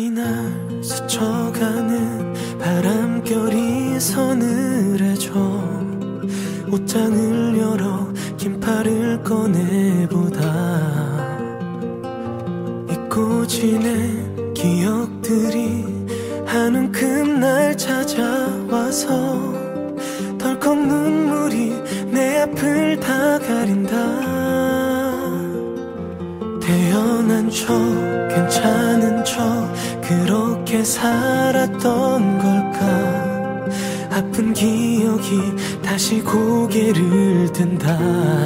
천천히 날 스쳐가는 바람결이 서늘해져 옷장을 열어 긴팔을 꺼내보다 잊고 지낸 기억들이 한 움큼 날 찾아와서 덜컥 눈물이 내 앞을 다 가린다. 태어난 척 괜찮은 척 그렇게 살았던 걸까. 아픈 기억이 다시 고개를 든다.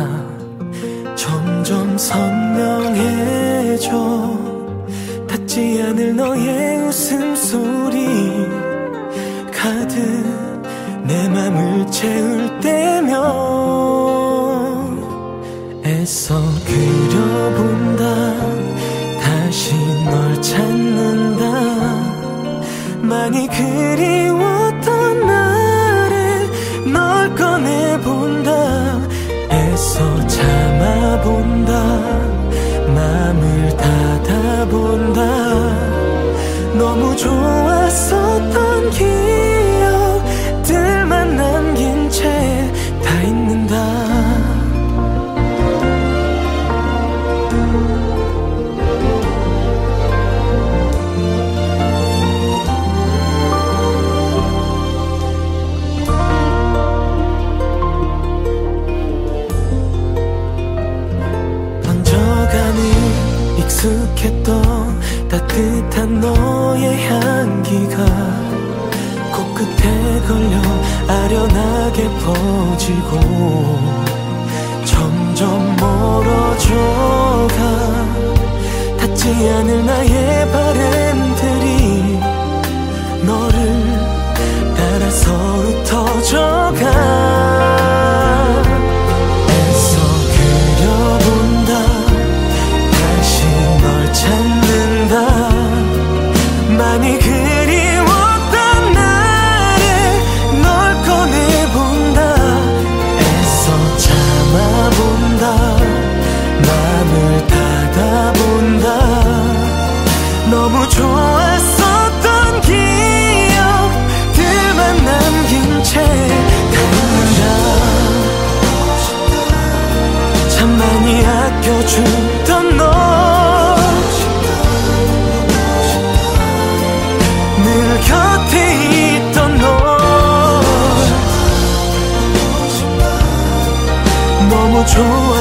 점점 선명해져 닿지 않을 너의 웃음소리 가득 내 맘을 채울 때면 애써 그려본다. 다시 널 찾는다. 많이 그리웠던 날에 널 꺼내본다. 애써 참아본다. 맘을 닫아본다. 너무 좋았었던 기억들만 남긴 채 다 있는다. 익숙했던 따뜻한 너의 향기가 코끝에 걸려 아련하게 퍼지고 점점 멀어져가. 닿지 않을 나의 바람들이 너를 따라서 흩어져가. 많이 그리웠던 날에 널 꺼내본다. 애써 참아본다. 맘을 닫아본다. 너무 좋았었던 기억들만 남긴 채 간다. 참 많이 아껴주던 너 곁에 있던 너 너무 좋아.